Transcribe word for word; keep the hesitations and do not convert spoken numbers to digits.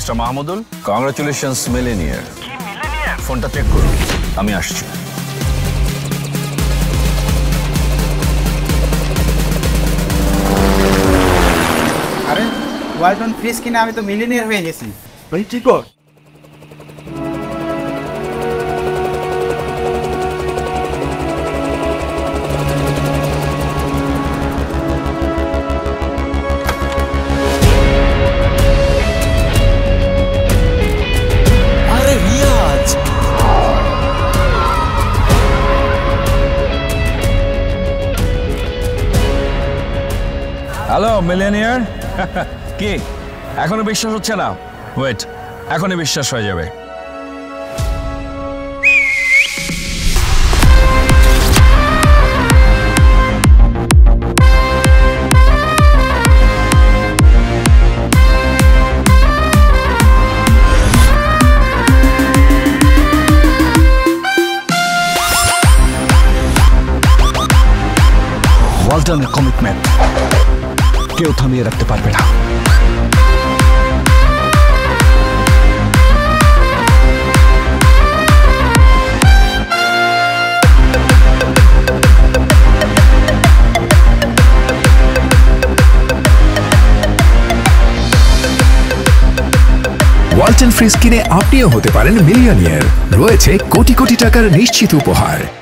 Mister Mahmudul, congratulations millionaire. ফোনটা check করুন, আমি আসছি। আরে ওয়ালটন ফ্রিজ কিনে আমি তো মিলিনিয়ার হয়ে গেছি। ভাই ঠিক কর। হ্যালো মিলেনিয়ার, কি এখনো বিশ্বাস হচ্ছে না? ওয়েট, এখনই বিশ্বাস হয়ে যাবে। ওয়ালটনের কমিটমেন্ট কেউ থামিয়ে রাখতে পারবে না। ওয়ালটন ফ্রিজ কিনে আপনিও হতে পারেন মিলিয়নিয়ার। রয়েছে কোটি কোটি টাকার নিশ্চিত উপহার।